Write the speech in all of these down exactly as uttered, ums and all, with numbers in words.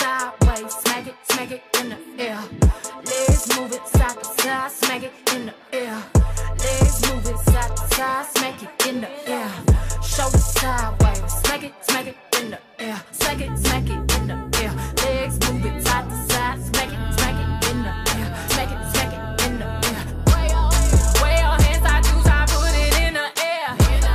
sideways, smack it, smack it in the air. Legs move it side to side, smack it in the air. Legs move it side to side, smack it in the air. Shoulder sideways, smack it, smack it in the air. Smack it, smack it in the air. Legs move it side to side, smack it, smack it in the air. Smack it, smack it in the air. Way your hands, I choose, I put it in the air.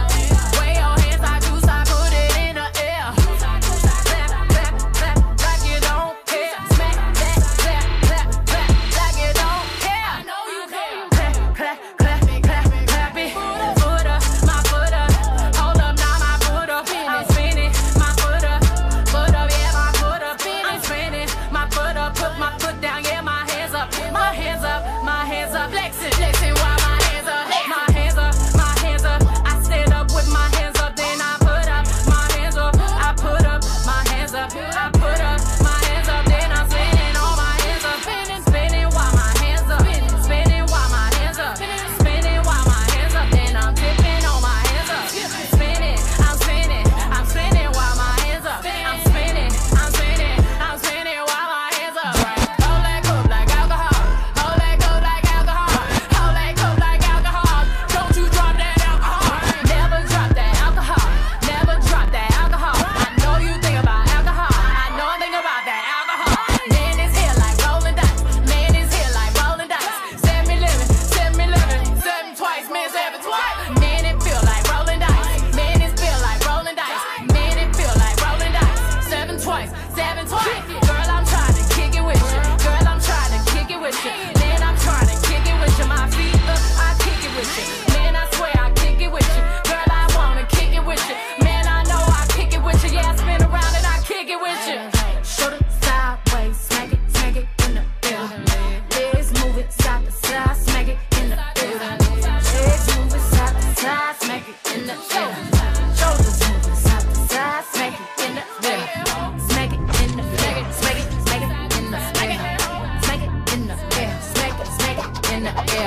Way your hands, I choose, I put it in the air. Clap, clap, clap, like you don't care. Smack that, clap, clap, clap, like you don't care. I know you care. Clap, clap, clap, clap, clap it. Foot up, my foot up. Hold up, now my foot up. I'm spinning, my foot up. Foot up, yeah, my foot up. I'm spinning, my foot up. Put my foot down, yeah, my hands up. My hands up, my hands up. Flexing, flexing while my hands up. My hands up, my hands up. I stand up with my hands up, then I put up my hands up. I put up my hands up. I put up my hands up, then I'm spinning all my hands up. Spinning, spinning while my hands up. Spinning while my hands up. Spinning while my hands up, then I'm tipping on my hands up. Spinning, I'm spinning, I'm spinning while my hands up. I'm spinning, I'm spinning, I'm spinning while my hands up. Hold that cup like alcohol. Hold that cup like alcohol. Hold that cup like alcohol. Don't you drop that alcohol. Never drop that alcohol. Never drop that alcohol. I know you think about alcohol. I know I think about that alcohol. Man is here like rolling dice. Man is here like rolling dice. Seven me living, seven me living, seven twice, man seven twice. Man it feel like rolling dice. Man it feel like rolling dice. Man it feel like rolling dice. Seven twice, seven twice. Girl, I'm trying to kick it with you. Girl, I'm trying to kick it with you. Man, I'm trying to kick it with you. My feet up, I kick it with you. Man, I swear I kick it with you. Girl, I wanna kick it with you. Man, I know I kick it with you. Yeah, I spin around and I kick it with you. Shoulder sideways, smack it, smack it in the air. Legs move it side to side, smack it in the air. Legs move it side to side, smack it in the air. Shoulders move it side to side, smack it in the air. Smack it in the air, smack it, smack it in the air. Smack it in the air, smack it, smack it in the air.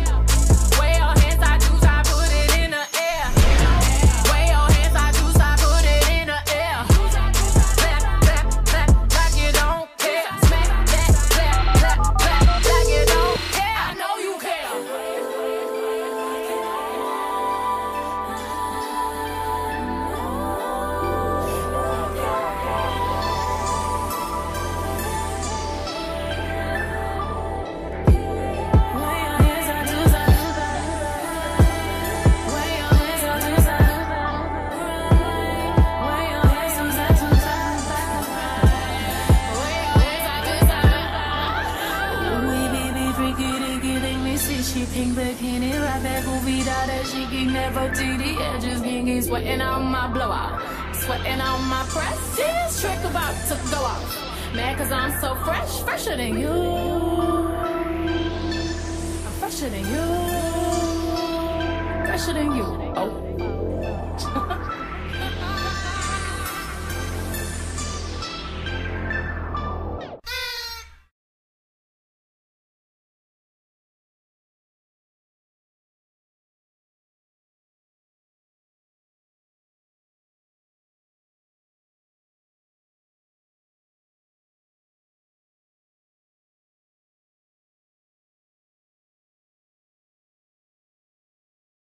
Way your hands, I choose, I put it in the air. Way your hands, I choose, I put it in the air. Clap, clap, clap, like you don't care. Smack that, clap, clap, clap, like you don't care. I know you care. She pink bikini, right back movie that she can never T D edges, kinky, sweating on my blowout, sweating on my press. This trick about to go off. Mad cause I'm so fresh, fresher than you. I'm fresher than you, fresher than you. Oh.